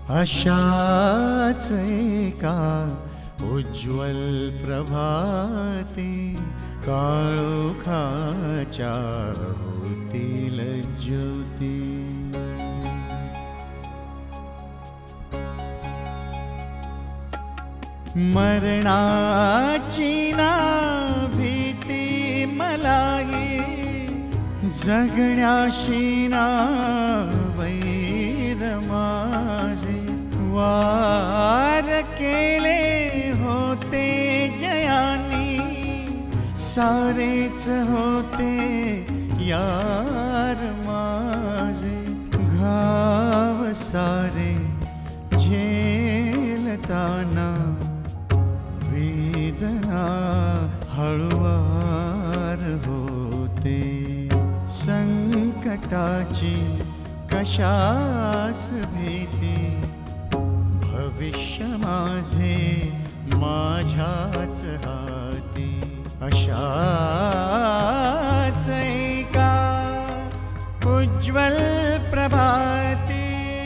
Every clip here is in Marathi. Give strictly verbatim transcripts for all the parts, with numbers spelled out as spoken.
अशाच एका उज्ज्वल प्रभाते काळोखाच्या होतील ज्योती. मरणाची ना भीती मलाही, जगण्याशी ना वैर माझे. वार केले होते जयानी, सारेच होते यार माझे. घाव सारे झेलताना वेदना हळुवार होते. संकटाची कशास भीती, भविष्य माझे माझ्याच हाती. अशाच एका उज्ज्वल प्रभाती.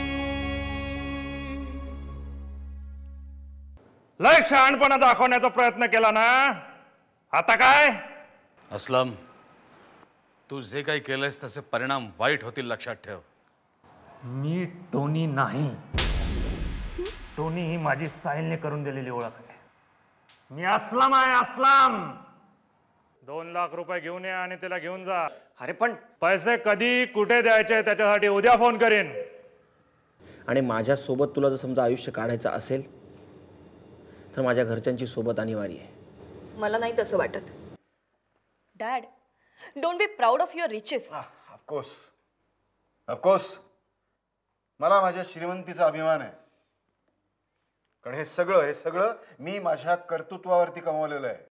लय शहाणपणा दाखवण्याचा प्रयत्न केला ना, आता काय? असलम, तू जे काही केलंयस त्याचे परिणाम वाईट होतील, लक्षात ठेव. मी टोनी नाही. टोनी ही माझी साहिलने करून दिलेली ओळख आहे. मी असलम आहे, असलम. दोन लाख रुपये घेऊन या आणि त्याला घेऊन जा. अरे पण पैसे कधी कुठे द्यायचे त्याच्यासाठी उद्या फोन करीन. आणि माझ्या सोबत तुला जर समजा आयुष्य काढायचं असेल तर माझ्या घरच्यांची सोबत अनिवार्य आहे. मला नाही तसं वाटत. Dad, don't be proud of your riches. Of course of course मला माझ्या श्रीमंतीचा अभिमान आहे. कारण हे सगळं हे सगळं मी माझ्या कर्तृत्वावरती कमावलेलं आहे.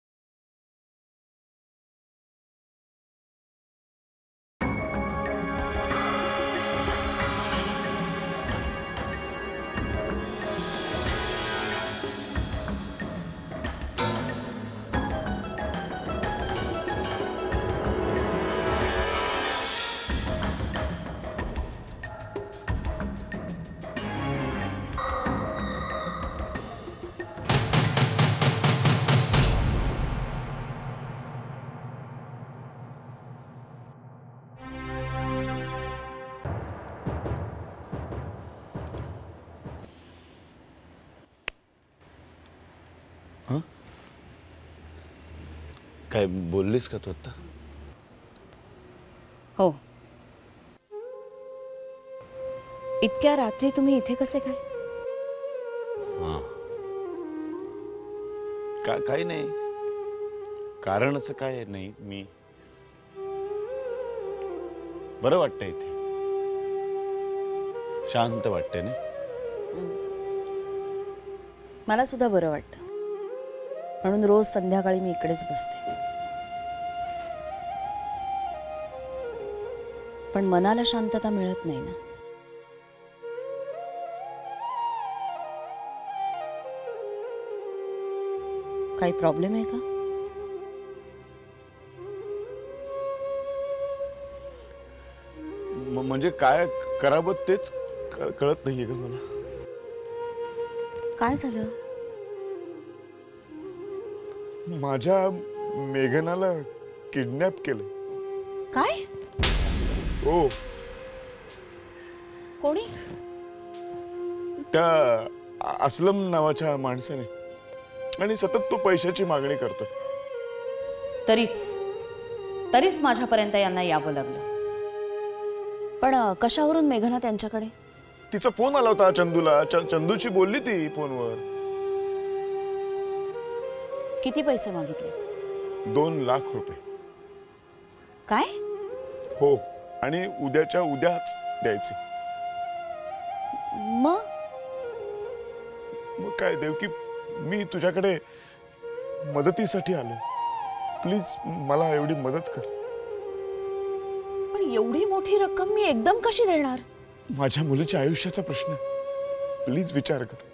काय बोललीस का तू आता? हो. इतक्या रात्री तुम्ही इथे कसे काय? हा, का काही नाही, कारण असं काय नाही. मी बरं वाटतं इथे, शांत वाटतंय ना. मला सुद्धा बरं वाटतं, म्हणून रोज संध्याकाळी मी इकडेच बसते. पण मनाला शांतता मिळत नाही ना. काही प्रॉब्लेम आहे का? म्हणजे काय करावं तेच कळत नाहीये ग मला. काय झालं? माझ्या मेघनाला किडनॅप केलं. काय? हो. कोणी? त्या असलम नावाच्या माणसाने, आणि सतत तो पैशाची मागणी करतो. तरीच तरीच माझ्यापर्यंत यांना यावं लागलं. पण कशावरून मेघना त्यांच्याकडे? तिचा फोन आला होता चंदूला. चंदूची बोलली ती फोनवर. किती पैसे मागितले? दोन लाख रुपये. काय? हो, आणि उद्याच्या उद्याच द्यायचे. मग मग काय देवकी, मी तुझ्याकडे मदतीसाठी आलो. प्लीज मला एवढी मदत कर. पण एवढी मोठी रक्कम मी एकदम कशी देणार? माझ्या मुलीच्या आयुष्याचा प्रश्न, प्लीज विचार कर.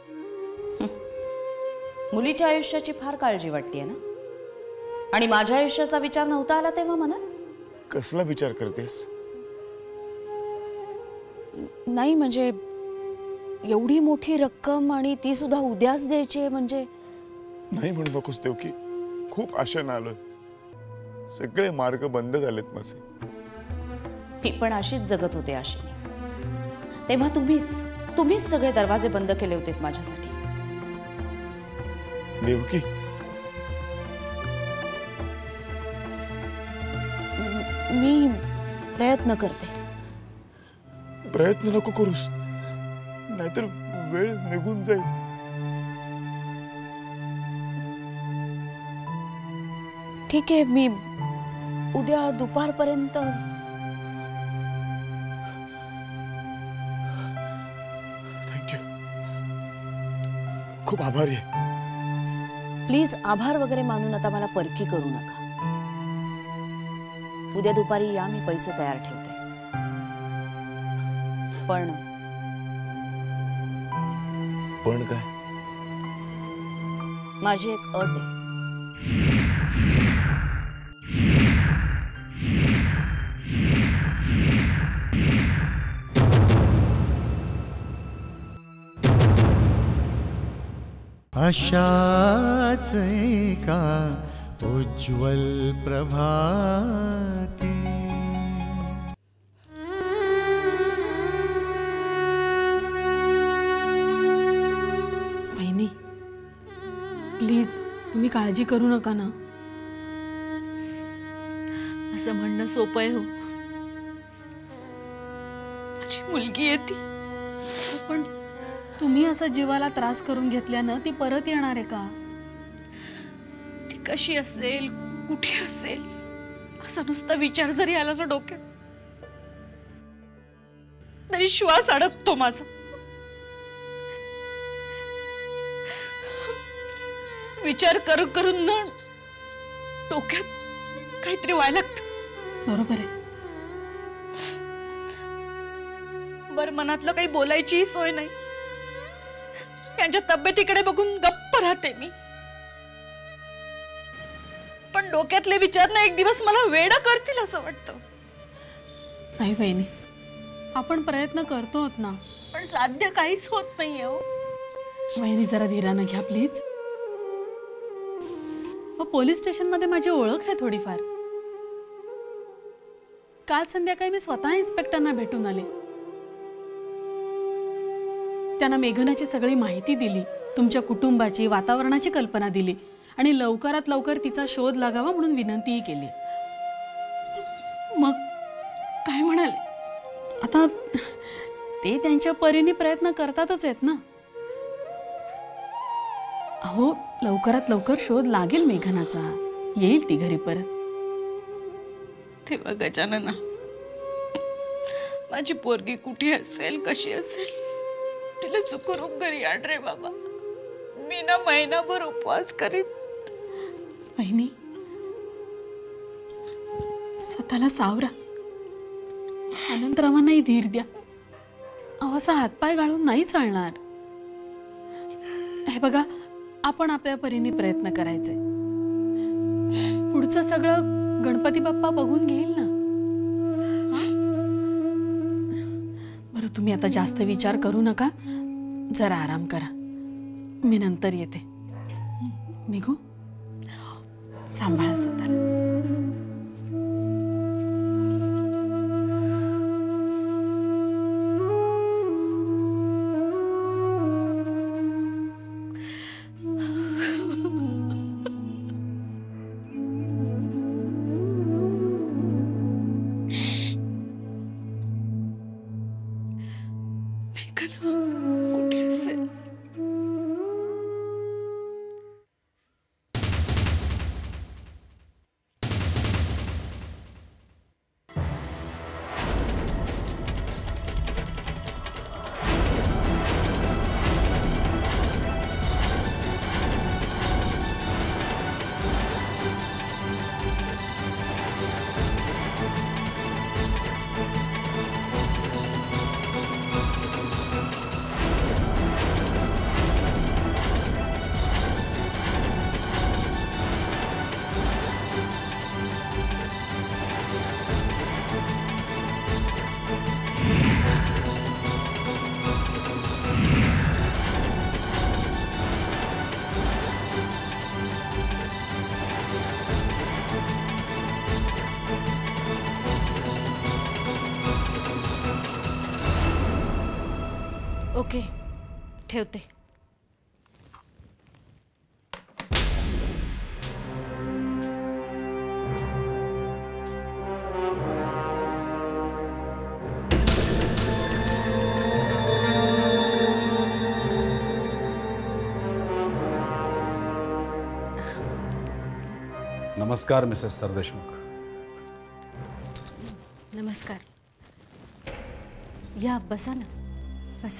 मुलीच्या आयुष्याची फार काळजी वाटते ना, आणि माझ्या आयुष्याचा विचार नव्हता आला तेव्हा मनात. कसला विचार करतेस? नाही म्हणजे एवढी मोठी रक्कम आणि ती सुद्धा उद्याच द्यायची आहे म्हणजे? नाही म्हणू नकोस देवकी, खूप आशेनं आलोय. सगळे मार्ग बंद झालेत माझे. मी पण अशीच जगत होते आशेने. तेव्हा तुम्हीच तुम्हीच सगळे दरवाजे बंद केले होते माझ्यासाठी. देवकी, मी प्रयत्न करते. प्रयत्न नको करूस, नाहीतर वेळ निघून जाईल. ठीक आहे, मी उद्या दुपारपर्यंत. थँक्यू, खूप आभारी आहे. प्लीज आभार वगैरे मानून आता मला परकी करू नका. उद्या दुपारी या, मी पैसे तयार ठेवते. पण पण काय? माझी एक अट आहे. अशाच एका उज्ज्वल प्रभाती वहिनी, प्लीज तुम्ही काळजी करू नका ना. असं म्हणणं सोपं आहे हो. माझी मुलगी आहे ती. पण तुम्ही असं जीवाला त्रास करून घेतल्यानं ती परत येणार आहे का? ती कशी असेल, कुठे असेल, असा नुसता विचार जरी आला ना डोक्यात तरी श्वास अडकतो माझा. विचार करू करून न डोक्यात काहीतरी व्हायला लागतं. बरोबर आहे. बर, मनातलं काही बोलायचीही सोय नाही. त्यांच्या तब्येतीकडे बघून गप्प राहते मी. पण डोक्यातले विचार ना एक दिवस मला वेडा करतील असं वाटतं. नाही वहिनी, आपण प्रयत्न करतो आहोत ना. पण साध्य काहीच होत नाहीये हो. वहिनी, जरा धीरानं घ्या प्लीज. पोलीस स्टेशन मध्ये माझी ओळख आहे थोडीफार. काल संध्याकाळी मी स्वतः इन्स्पेक्टरना भेटून आले. त्यांना मेघनाची सगळी माहिती दिली, तुमच्या कुटुंबाची, वातावरणाची कल्पना दिली आणि लवकरात लवकर तिचा शोध लागावा म्हणून विनंतीही केली. मग काय म्हणाले? आता ते त्यांच्या परीने प्रयत्न करतातच आहेत ना. अहो, लवकरात लवकर शोध लागेल मेघनाचा, येईल ती घरी परत. तेव्हा गजानना, माझी पोरगी कुठे असेल, कशी असेल, तिला सुखरूप घरी आण रे बाबा. मी ना महिनाभर उपवास करीन. बहिणी, स्वतःला सावरा. अनंतरावांनाही धीर द्या. अहो, असा हातपाय गाळून नाही चालणार. हे बघा, आपण आपल्या परीने प्रयत्न करायचे. पुढचं सगळं गणपती बाप्पा बघून घेईल ना. बरं, तुम्ही आता जास्त विचार करू नका, जरा आराम करा. मी नंतर येते. निघू? सांभाळा स्वतःला. कुठे असेल? ओके, ठेवते. नमस्कार मिसेस सरदेशमुख. नमस्कार. या बसा ना, बसा.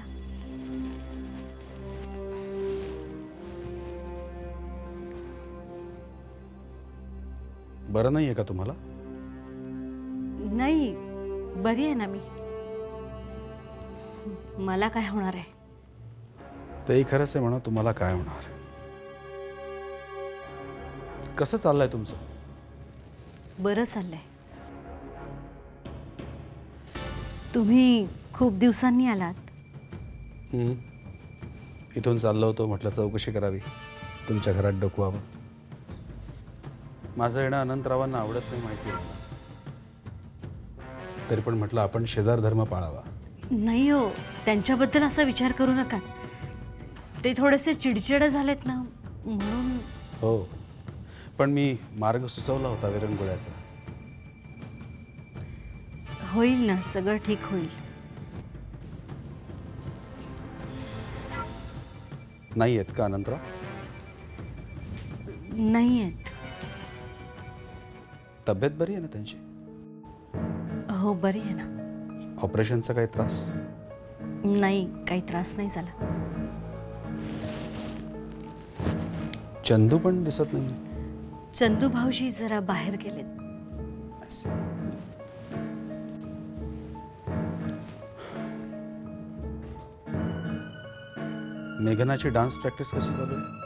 बरं नाही आहे का तुम्हाला? नाही, बरी आहे ना मी. मला काय होणार आहे? तेही खरंच आहे म्हणा. तुम्हाला काय होणार? कसं चाललंय तुमचं? बरं चाललंय. तुम्ही खूप दिवसांनी आलात. हं. इथून चाललो होतो, म्हटलं चौकशी करावी, तुमच्या घरात डोकवावं. माझं येणं अनंतरावांना आवडत नाही माहिती आहे, तरी पण म्हटलं आपण शेजार धर्म पाळावा. नाही हो, त्यांच्याबद्दल असा विचार करू नका. ते थोडेसे चिडचिड झालेत ना, म्हणून. हो, पण मी मार्ग सुचवला होता विरंगुळ्याचा. होईल ना, सगळं ठीक होईल. नाही आहेत का अनंतराव? नाही आहेत. तब्येत बरी आहे ना त्यांची? हो, बरी आहे ना. ऑपरेशनचा काही त्रास? नाही, काही त्रास नाही झाला. चंदू पण दिसत नाही. चंदू भाऊजी जरा बाहेर गेलेत. मेघनाची डान्स प्रॅक्टिस कशी चालू आहे?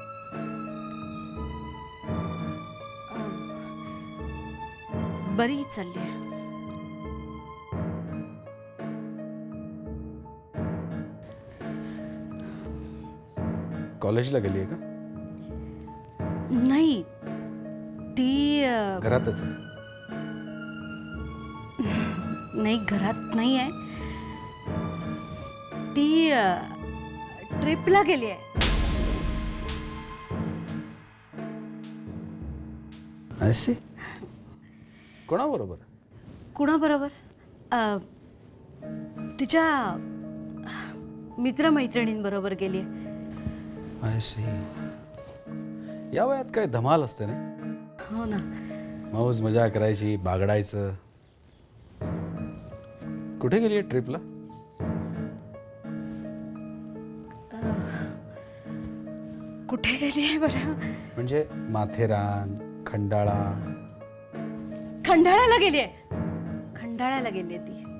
बरी चालली आहे. कॉलेजला गेली आहे का? नाही, ती अ, घरातच आहे. नाही, घरात नाही आहे. ती अ, ट्रिपला गेली आहे. ऐसी कोणाबरोबर? कुणाबरोबर? अ, तिच्या मित्रमैत्रिणींबरोबर गेली आहे. ऐसी या वयात काय धमाल असते ना. हो ना. मौज मजा करायची, बागडायचं. कुठे गेली आहे ट्रिपला? कुठे गेली आहे बरं? म्हणजे माथेरान, खंडाळा? खंडाळ्याला गेली आहे. खंडाळ्याला गेली आहे ती.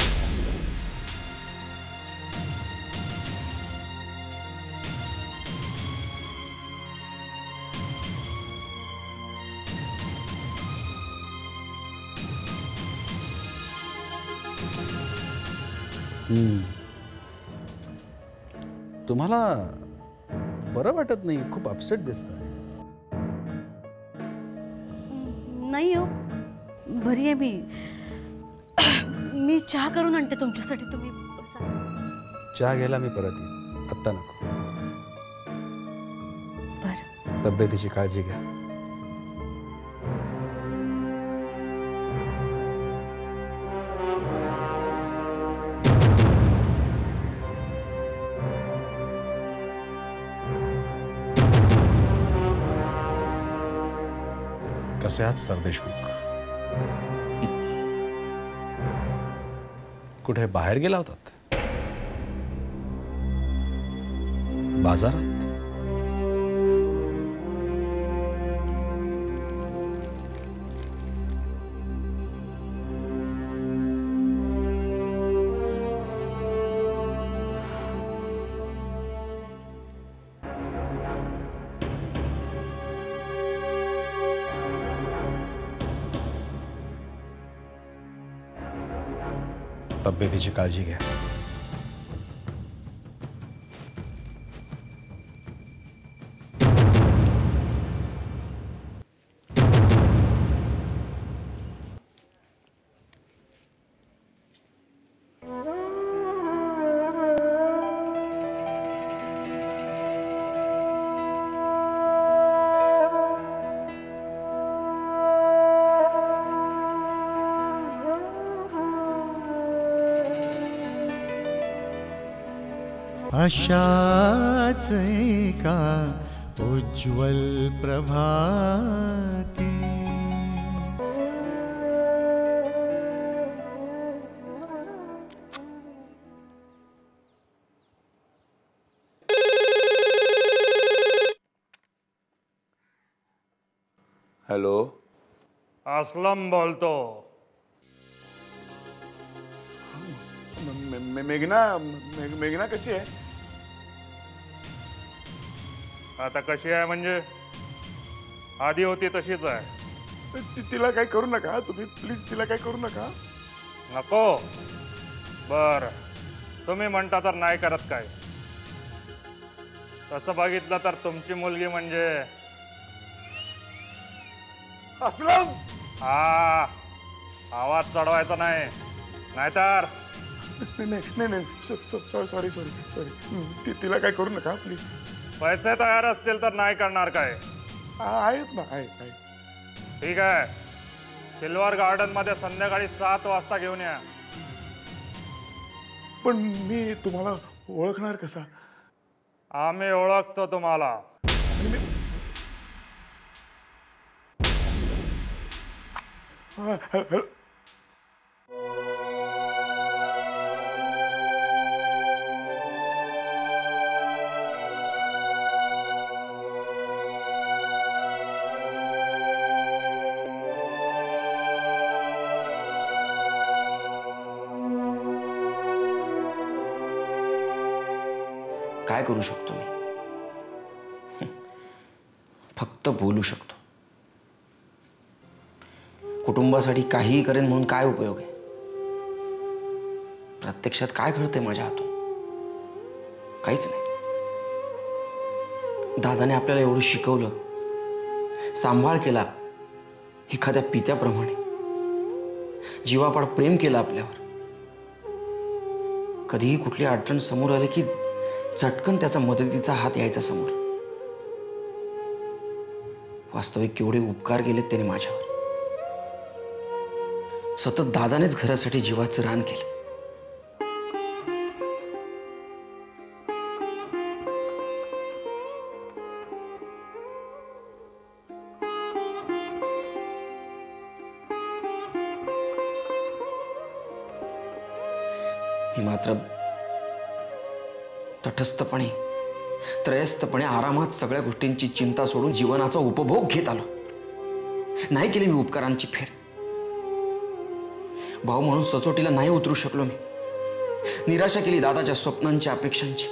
तुम्हाला बरं वाटत नाही, खूप अपसेट दिसत. नाही हो, बरी आहे मी. मी चहा करून आणते तुमच्यासाठी, तुम्ही बसा. चहा घ्यायला मी परत येईन, आत्ता नको. बरं. तब्येतीची काळजी घ्या. कसे आहात सरदेशमुख? कुठे बाहेर गेला होतात? बाजारात? तब्येतीची काळजी घ्या. अशाच एका उज्ज्वल प्रभाती हॅलो. असलम बोलतो. मे- मे- मेघना मे- मेघना कशी आहे? आता कशी आहे म्हणजे आधी होती तशीच आहे. ति- तिला काही करू नका तुम्ही, प्लीज तिला काही करू नका. नको. बर तुम्ही म्हणता तर नाही करत काय. तसं बघितलं तर तुमची मुलगी म्हणजे असलम. हा आवाज चढवायचा नाही नाहीतर. नाही नाही नाही नाही सॉरी सॉरी सॉरी सॉरी तिला काही करू नका प्लीज. पैसे तयार असतील तर नाही करणार काय. आहेत ना, आहेत आहेत. ठीक आहे. सिल्वर गार्डन मध्ये संध्याकाळी सात वाजता घेऊन या. पण मी तुम्हाला ओळखणार कसा? आम्ही ओळखतो तुम्हाला. हा, ह- ह- काय करू शकतो मी? फक्त बोलू शकतो. कुटुंबासाठी काहीही करेन म्हणून काय उपयोग आहे? प्रत्यक्षात काय घडतंय माझ्या हातून? काहीच नाही. दादाने आपल्याला एवढं शिकवलं, सांभाळ केला एखाद्या पित्याप्रमाणे, जीवापाड प्रेम केलं आपल्यावर. कधीही कुठली अडचण समोर आली की झटकन त्याचा मदतीचा हात यायचा समोर. वास्तविक केवढे उपकार केलेत त्याने माझ्यावर. सतत दादानेच घरासाठी जीवाचं रान केलं. मी मात्र तटस्थपणे त्रयस्थपणे आरामात सगळ्या गोष्टींची चिंता सोडून जीवनाचा उपभोग घेत आलो. नाही केली मी उपकारांची फेर. भाऊ म्हणून सचोटीला नाही उतरू शकलो मी. निराशा केली दादाच्या स्वप्नांची, अपेक्षांची.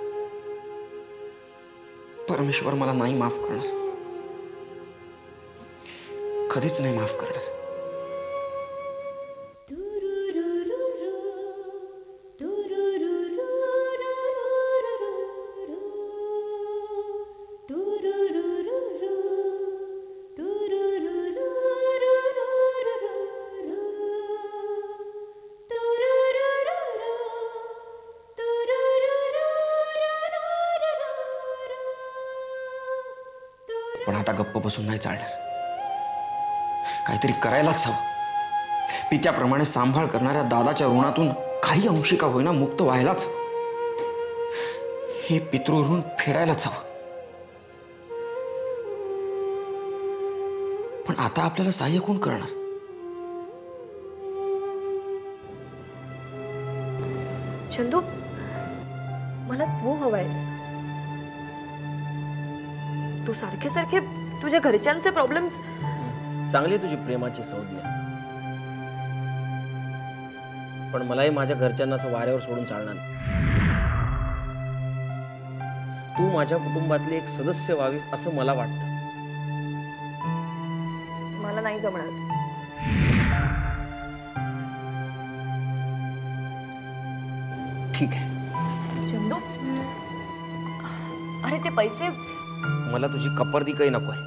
परमेश्वर मला नाही माफ करणार, कधीच नाही माफ करणार. पण आता गप्प बसून नाही चालणार. काहीतरी करायलाच हवं. पित्याप्रमाणे सांभाळ करणाऱ्या दादाच्या ऋणातून काही अंशी का होईना मुक्त व्हायलाच हवं. हे पितृऋण फेडायलाच हवं. पण आता आपल्याला सहाय्य कोण करणार? चंदू, मला तू हवायस. तू सारखे सारखे तुझ्या घरच्यांचे प्रॉब्लेम्स. चांगली तुझी प्रेमाची संज्ञा, पण मलाही माझ्या घरच्यांना असं वाऱ्यावर सोडून चालणार नाही. तू माझ्या कुटुंबातली एक सदस्य व्हावीस असं मला वाटतं. मला नाही जमणार. ठीक आहे. चंदू, अरे ते पैसे. मला तुझी कपर्दी काही नको आहे.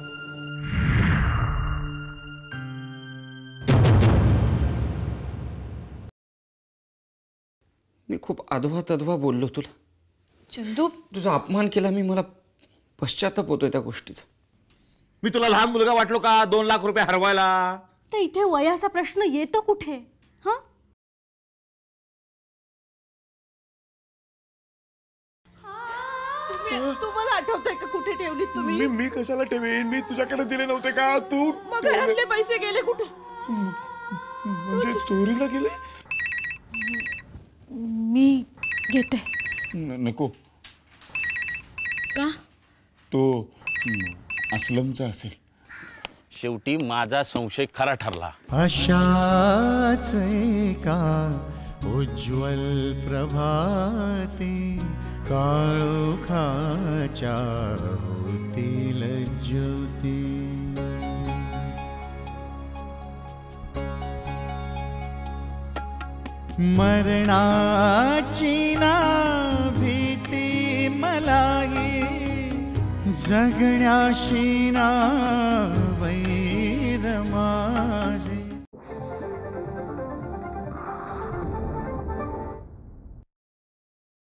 मी खूप अधवा तधवा बोललो तुला. चंदू, तुझा अपमान केला मी. मला पश्चाताप होतोय त्या गोष्टीचा. मी तुला लहान मुलगा वाटलो का दोन लाख रुपये हरवायला? तर इथे वयाचा प्रश्न येतो कुठे? हा तुम्हाला आठवतंय का कुठे ठेवली तुम्ही? मी मी कशाला ठेवेन? मी तुझ्याकडे दिले नव्हते का? तू मग घरातले पैसे गेले कुठे? म्हणजे चोरीला गेले? मी घेते. न- नको. का? तो असलमचा असेल. शेवटी माझा संशय खरा ठरला. अशाच एका उज्ज्वल प्रभाते काळोखाच्या होतील ज्योती. मरणाची ना भीती मलाही, जगण्याशी ना वैर मा.